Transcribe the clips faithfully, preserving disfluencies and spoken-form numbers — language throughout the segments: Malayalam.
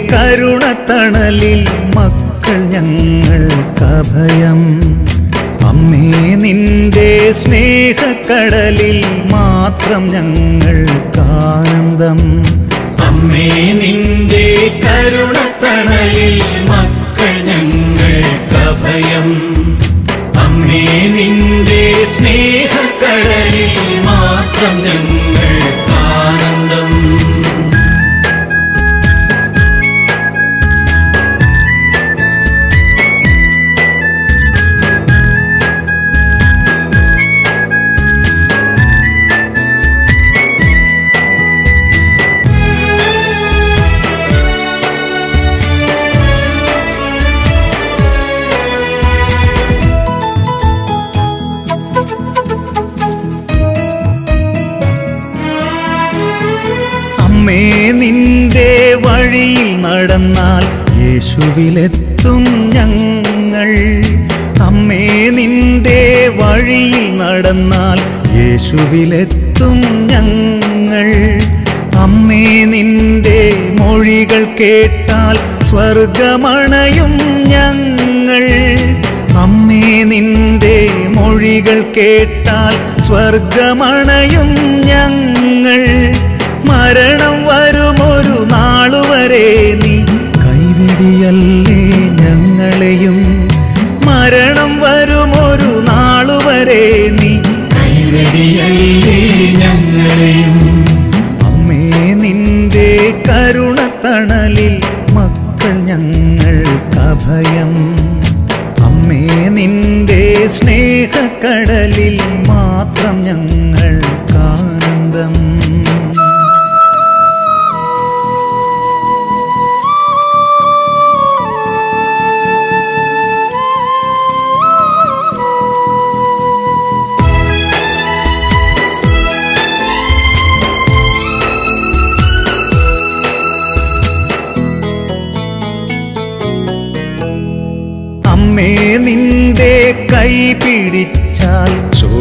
കരുണത്തണലിൽ മക്കൾ ഞങ്ങൾക്കഭയം. അമ്മേ നിന്റെ സ്നേഹക്കടലിൽ മാത്രം ഞങ്ങൾക്കാനന്ദം. അമ്മേ നിന്റെ കരുണത്തണലിൽ മക്കൾ ഞങ്ങൾക്കഭയം. അമ്മേ നിന്റെ സ്നേഹക്കടലിൽ മാത്രം ഞങ്ങൾക്കാനന്ദം. അമ്മേ നിന്റെ വഴിയിൽ നടന്നാൽ യേശുവിലെത്തും ഞങ്ങൾ. അമ്മേ നിന്റെ വഴിയിൽ നടന്നാൽ യേശുവിലെത്തും ഞങ്ങൾ. അമ്മേ നിന്റെ മൊഴികൾ കേട്ടാൽ സ്വർഗമണയും ഞങ്ങൾ. അമ്മേ നിന്റെ മൊഴികൾ കേട്ടാൽ സ്വർഗമണയും ഞങ്ങൾ. മരണം വരുമൊരു നാളുവരെ നീ കൈവിടിയല്ലേ ഞങ്ങളെയും. മരണം വരുമൊരു നാളുവരെ നീ കൈവിടിയല്ലേ ഞങ്ങളെയും. അമ്മേ നിന്റെ കരുണത്തണലിൽ മക്കൾ ഞങ്ങൾക്കഭയം. അമ്മേ നിന്റെ സ്നേഹക്കടലിൽ മാത്രം ഞങ്ങൾക്കാനന്ദം. അമ്മേ നിന്റെ കൈ പിടിച്ചാൽ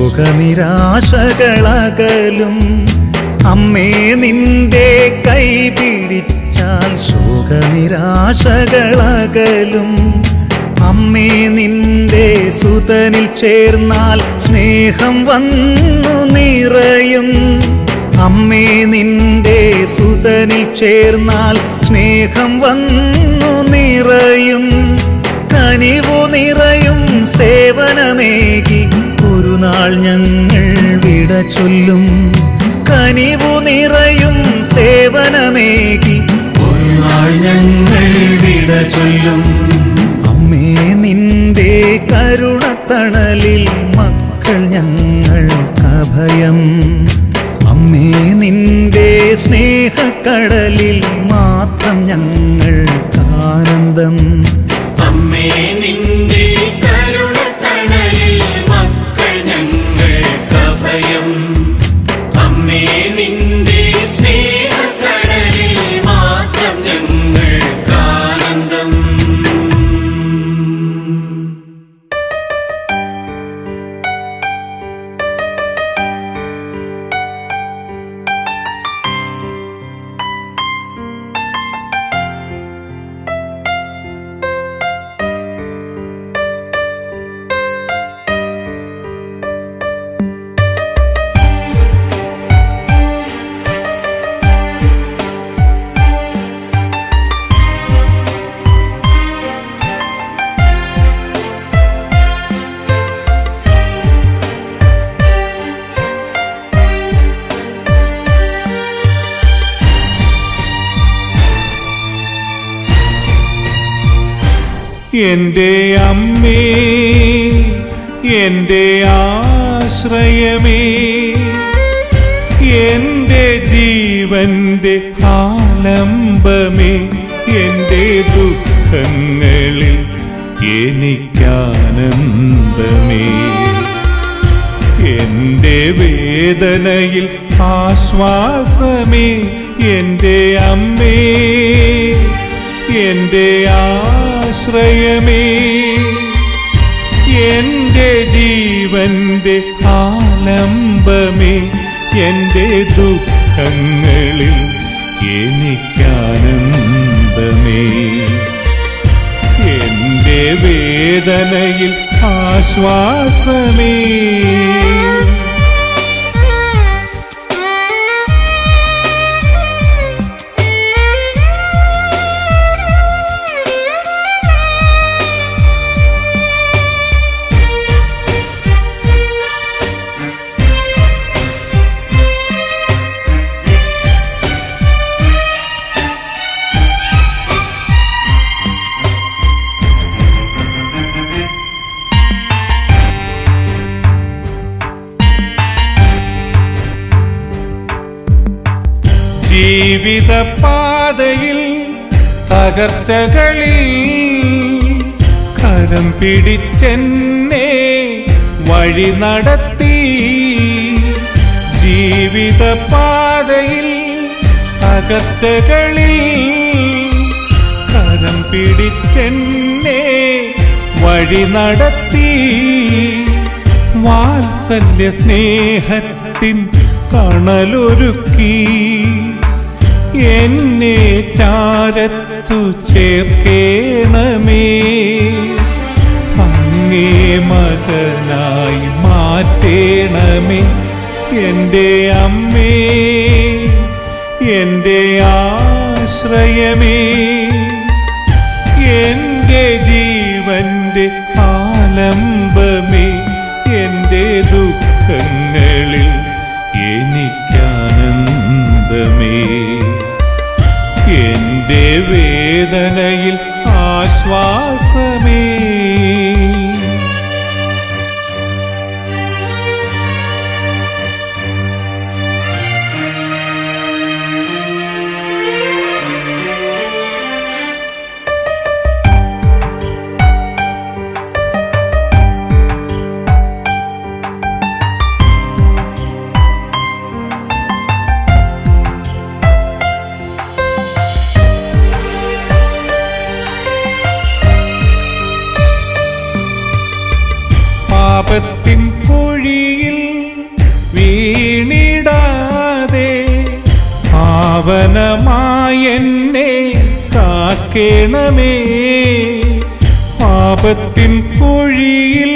ശോകനിരാശകളകലും. അമ്മേ നിന്റെ കൈ പിടിച്ചാൽ ശോകനിരാശകളകലും. അമ്മേ നിന്റെ സുതനിൽ ചേർന്നാൽ സ്നേഹം വന്നു നിറയും. അമ്മേ നിന്റെ സുതനിൽ ചേർന്നാൽ സ്നേഹം വന്നു നിറയും. കനിവു നിറയും സേവനമേകി ഒരു നാൾ ഞങ്ങൾ വിട ചൊല്ലും. കനിവു നിറയും സേവനമേകി ഒരു നാൾ ഞങ്ങൾ വിട ചൊല്ലും. അമ്മേ നിന്റെ കരുണത്തണലിൽ മക്കൾ ഞങ്ങൾക്കഭയം. അമ്മേ നിന്റെ സ്നേഹക്കടലിൽ മാത്രം ഞങ്ങൾക്കാനന്ദം. അമ്മേ നിന്റെ കരുണത്തണലിൽ മക്കൾ ഞങ്ങൾക്കഭയം. അമ്മേ നിന്റെ സ്നേഹക്കടലിൽ മാത്രം ഞങ്ങൾക്കാനന്ദം. എന്റെ അമ്മേ എന്റെ ആശ്രയമേ എന്റെ ജീവന്റെ ആലംബമേ എന്റെ ദുഃഖങ്ങളിൽ എനിക്കാനന്ദമേ എന്റെ വേദനയിൽ ആശ്വാസമേ എന്റെ അമ്മേ എന്റെ ആശ്രയമേ എന്റെ ജീവന്റെ ആലംബമേ എന്റെ ദുഃഖങ്ങളിൽ എനിക്കാനന്ദമേ വേദനയിൽ ആശ്വാസമേ. ജീവിതപാതയിൽ തകർച്ചകളിൽ കരം പിടിച്ചെന്നെ വഴി നടത്തി. ജീവിതപാതയിൽ തകർച്ചകളിൽ കരം പിടിച്ചെന്നെ വഴി നടത്തി. വാത്സല്യ സ്നേഹത്തിൻ തണലൊരുക്കി എന്നെ ചാരത്തു ചേർക്കേണമേ. അങ്ങേ മകനായി മാറ്റേണമേ എൻ്റെ അമ്മേ, എൻ്റെ ആശ്രയമേ. എൻ്റെ ജീവന്റെ ആലംബമേ, എൻ്റെ ദുഃഖങ്ങളിൽ എനിക്കാനന്ദമേ. എൻ്റെ വേദനയിൽ ആശ്വാസമേ. പാപത്തിൻ കുഴിയിൽ വീണിടാതെ പാവനമായെന്നെ കാക്കേണമേ. പാപത്തിൻ കുഴിയിൽ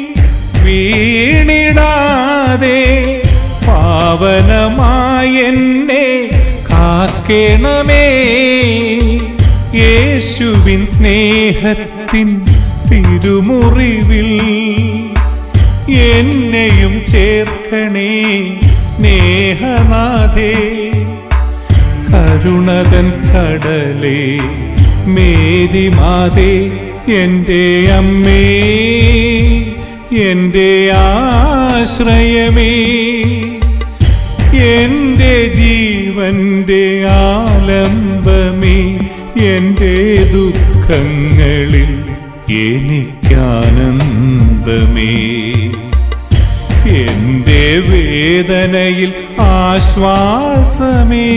വീണിടാതെ പാവനമായെന്നെ കാക്കേണമേ. യേശുവിൻ സ്നേഹത്തിൻ തിരുമുറിവിൽ എന്നെയും ചേർക്കണേ സ്നേഹനാഥേ. കരുണതൻ കടലേ മേരിമാതേ, എൻ്റെ അമ്മേ, എൻ്റെ ആശ്രയമേ. എൻ്റെ ജീവന്റെ ആലംബമേ, എൻ്റെ ദുഃഖങ്ങളിൽ എനിക്കാനന്ദമേ. എൻ്റെ വേദനയിൽ ആശ്വാസമേ.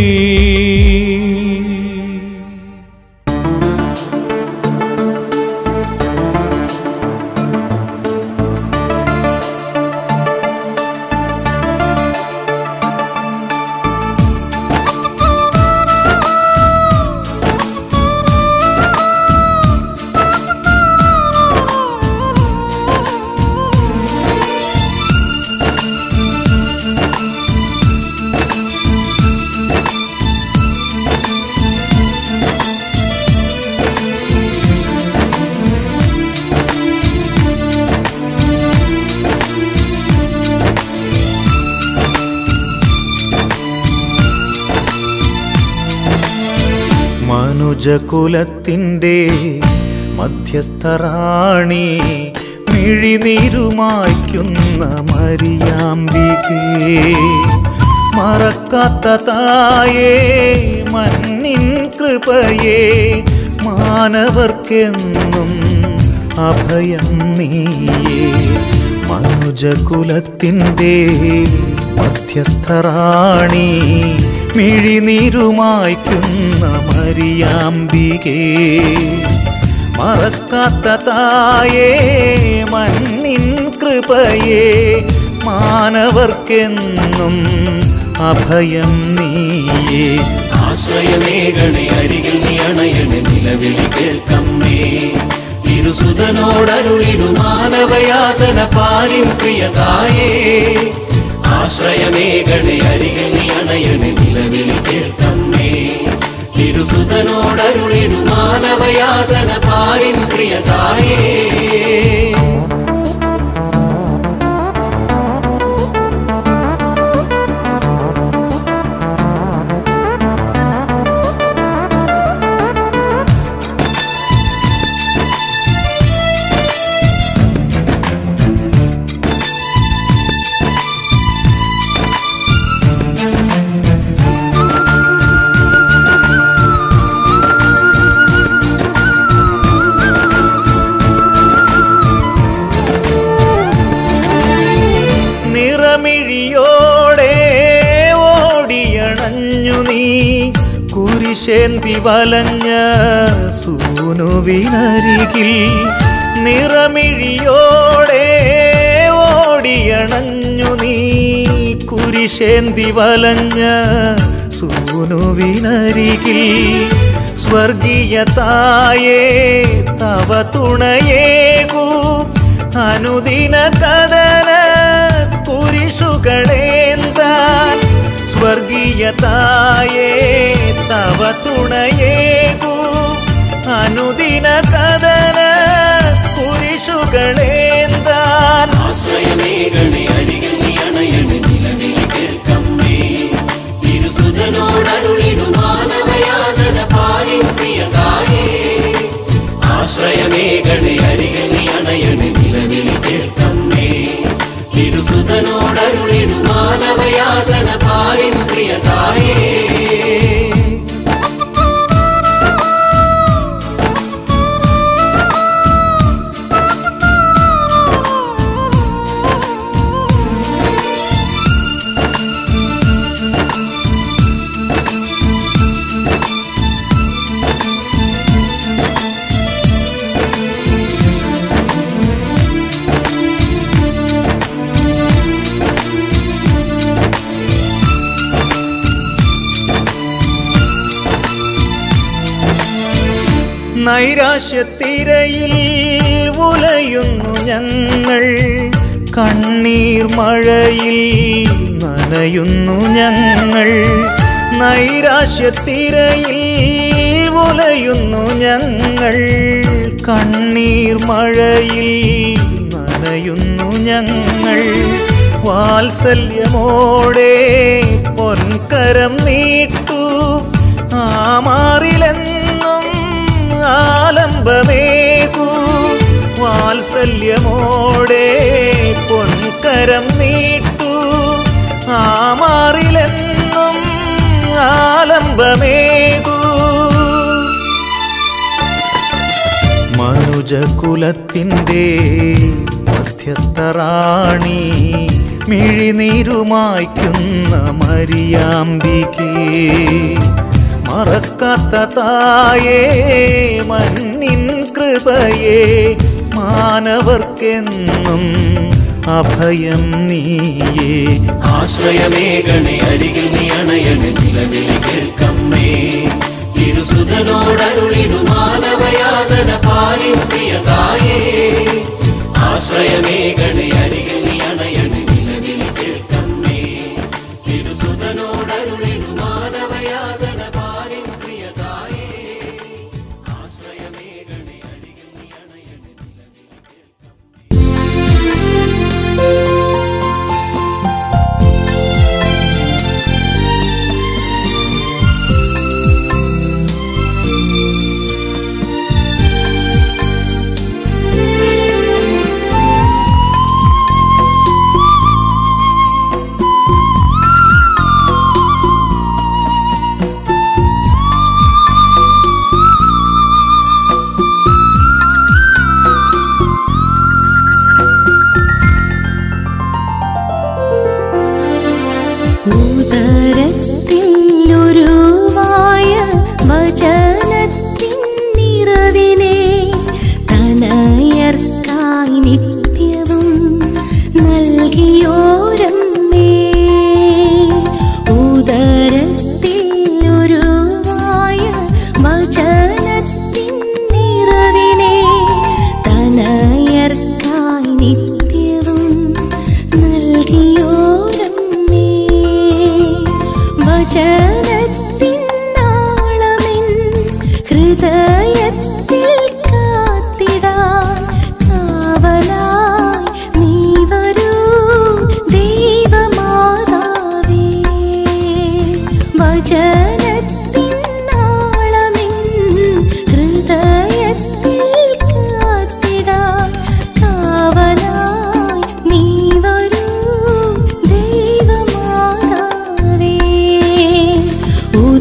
മനുജകുലത്തിൻ്റെ മധ്യസ്ഥറാണി മിഴിനീരുമായ്ക്കുന്ന മരിയാമ്പികേ, മറക്കാത്ത തായേ മന്നിൻ കൃപയേ, മാനവർക്കെന്നും അഭയം നീയേ. മനുജകുലത്തിൻ്റെ മധ്യസ്ഥറാണി മിഴിനീരുമായ്ക്കുന്ന മരിയാമ്പികേ, മറക്കാത്ത തായേ മന്നിൻ കൃപയേ, മാനവർക്കെന്നും അഭയം നീയേ. ആശ്രയമേകണേ, അരികിൽ നീ അണയണേ, നിലവിളി കേൾക്കമ്മേ. തിരുസുതനോടരുളിടു മാനവയാതന പാരിൻ പ്രിയതായേ ആശ്രയമേകണേ അരികിൽ നീ അണയണേ നിലവിളി കേൾക്കമ്മേ തിരുസുതനോടരുളിടു മാനവയാതന പാരിൻ പ്രിയതായേ നിറമിഴിയോടെ ഓടിയണഞ്ഞു നീ കുരിശേന്തി വലഞ്ഞ സൂനുവിനരികിൽ നിറമിഴിയോടെ ഓടിയണഞ്ഞു നീ കുരിശേന്തി വലഞ്ഞ സൂനുവിനരികിൽ സ്വർഗീയ തായേ തവ തുണയേകൂ അനുദിന കദന കുരിശുകളേന്താൻ സ്വർഗീയ തായേ തവ തുണയേകൂ അനുദിന കദന കുരിശുകളേന്താൻ ആശ്രയമേകണേ അരികിൽ നീ അണയണേ നിലവിളി കേൾക്കമ്മേ തിരുസുതനോടരുളിടു മാനവയാതന പാരിൻ പ്രിയതായേ ആശ്രയമേകണേ അരികിൽ നീ അണയണേ നിലവിളി കേൾക്കമ്മേ തിരുസുതനോടരുളിടു മാനവയാതന പാരിൻ പ്രിയതായേ നൈരാശ്യത്തിരയിൽ ഉലയുന്നു ഞങ്ങൾ കണ്ണീർ മഴയിൽ നനയുന്നു ഞങ്ങൾ നൈരാശ്യത്തിരയിൽ ഉലയുന്നു ഞങ്ങൾ കണ്ണീർ മഴയിൽ നനയുന്നു ഞങ്ങൾ വാത്സല്യമോടെ പൊൻകരം നീട്ടു ആമാറിലെന്നും ആലംബമേകൂ വാത്സല്യമോടെ പൊൻകരം നീട്ടു ആമാറിലെന്നും ആലംബമേകൂ മനുജകുലത്തിൻ്റെ മധ്യസ്ഥറാണി മിഴിനീരുമായ്ക്കുന്ന മരിയാമ്പികേ മറക്കാത്ത തായേ മന്നിൻ കൃപയേ മാനവർക്കെന്നും അഭയം നീയേ ആശ്രയമേകണേ അരികിൽ നീ അണയണേ നിലവിളി കേൾക്കമ്മേ തിരുസുതനോടരുളിടു മാനവയാതന പാരിൻ പ്രിയതായേ ആശ്രയമേകണേ അരികിൽ നീ അണയണേ നിലവിളി കേൾക്കമ്മേ തിരുസുതനോടരുളിടു മാനവയാതന പാരിൻ പ്രിയതായേ ആശ്രയമേകണേ അരികിൽ നീ അണയണേ നിലവിളി കേൾക്കമ്മേ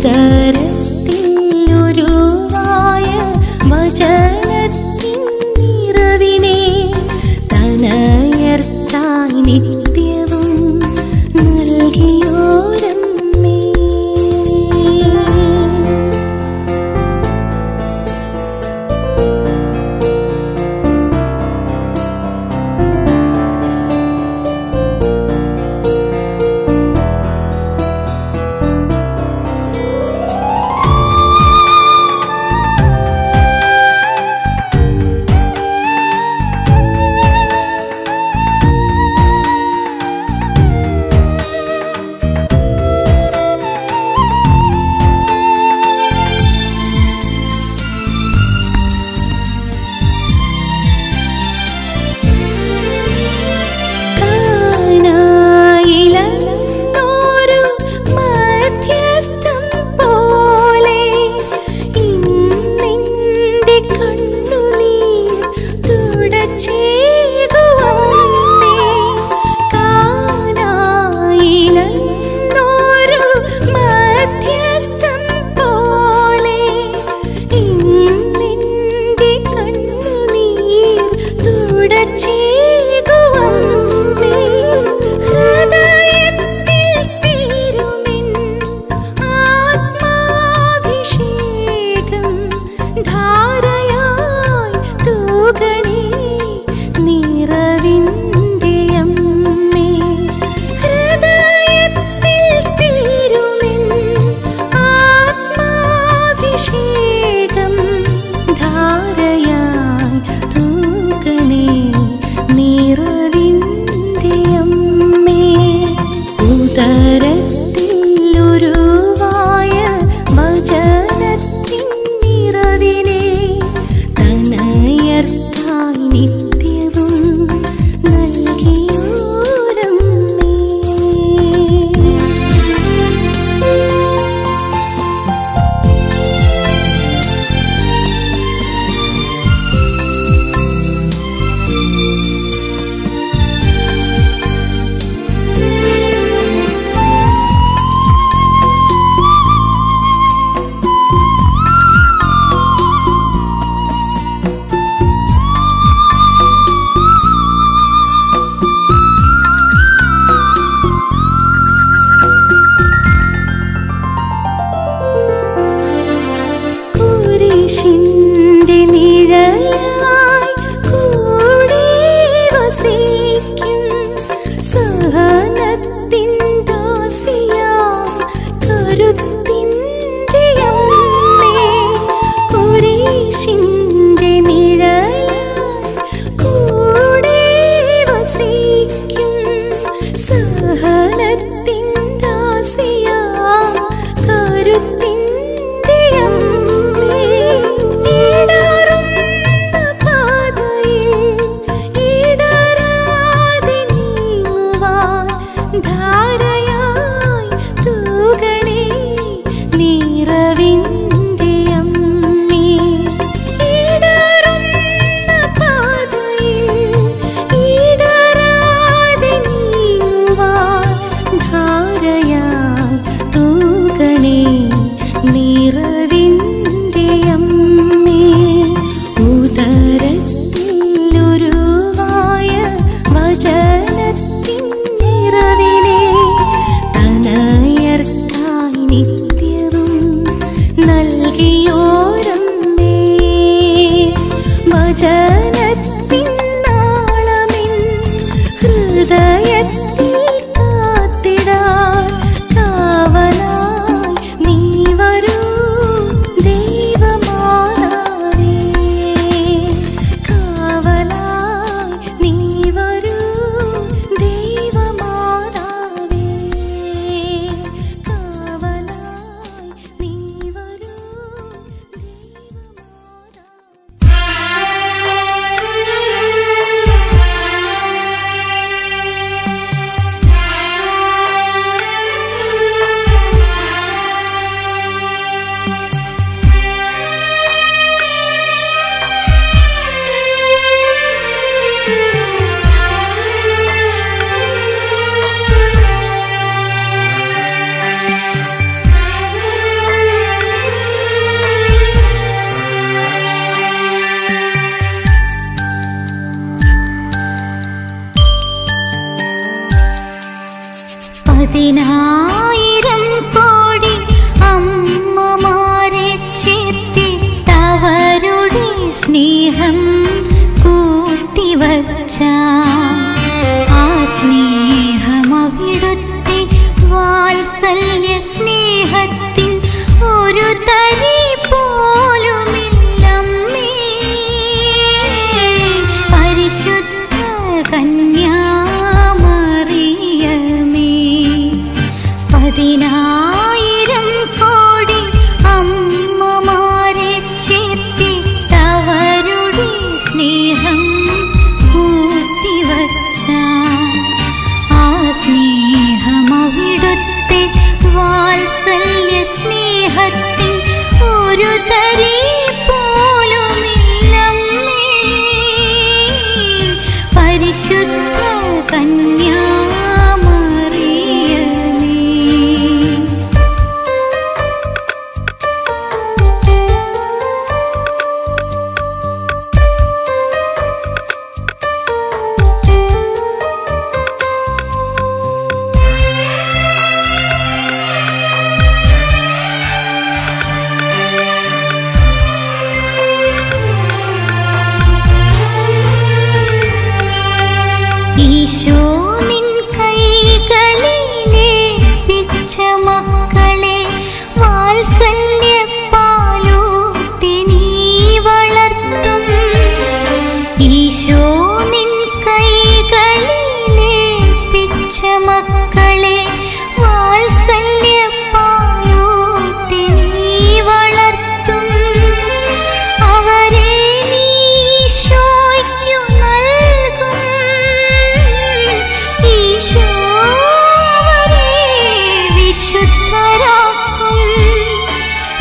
ഉദരത്തിലുരുവായ വചനത്തിൻ നിറവിനെ തനയർത്തായി നിത്യവും നൽകിയോരമ്മേ.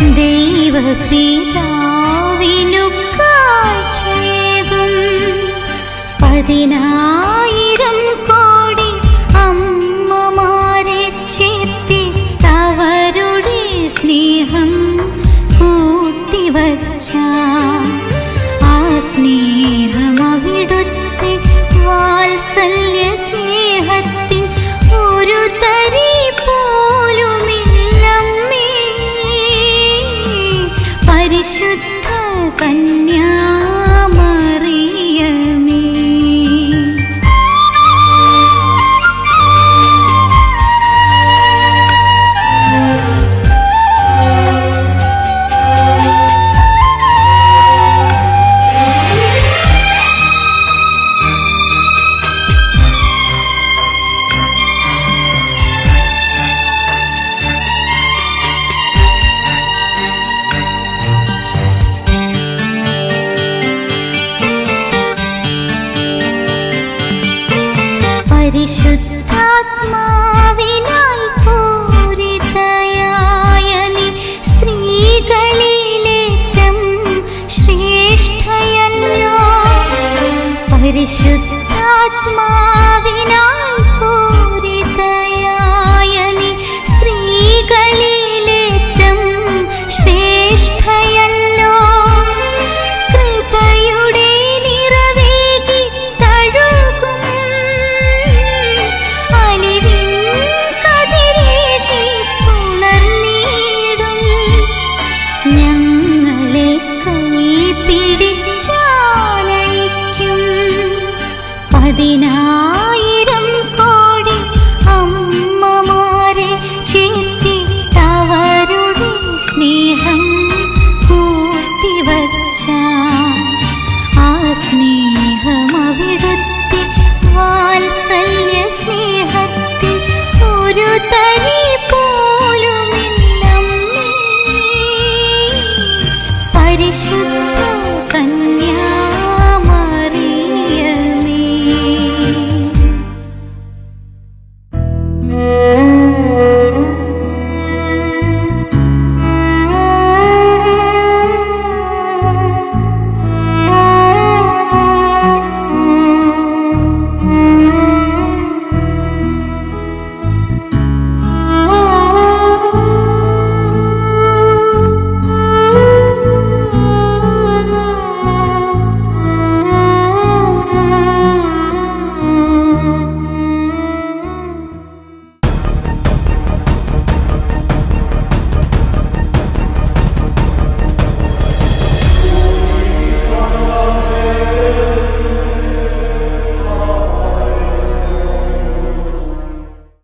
ദൈവപിതാവിനു കാഴ്ചയേകും പതിനായിരം കോടി അമ്മമാരെ ചേർത്തിട്ടവരുടെ സ്നേഹം കൂട്ടിവച്ച ആ സ്നേഹം അവിടുത്തെ വാത്സല്യ സ്നേഹത്തിൻ ഒരു തരി പോലുമില്ലമ്മേ പരിശുദ്ധ കന്യാമറിയമേ. പരിശുദ്ധാത്മാവിനാൽ പൂരിതയായ നീ സ്ത്രീകളിലേറ്റം ശ്രേഷ്ഠയല്ലോ. പരിശുദ്ധാത്മാവിനാൽ പൂരിതയായ നീ സ്ത്രീകളിലേറ്റം ശ്രേഷ്ഠയല്ലോ. കൃപയുടെ നിറവേകി തഴുകും ഞങ്ങളെ കൈപിടിച്ചാനയിക്കും പതിനായിരം കോടി അമ്മമാരെ ചേർത്തിട്ടവരുടെ സ്നേഹം കൂട്ടിവച്ച ആ സ്നേഹം അവിടുത്തെ വാത്സല്യ സ്നേഹത്തിൽ ഒരു തരി പോലുമില്ലമ്മേ പരിശുദ്ധ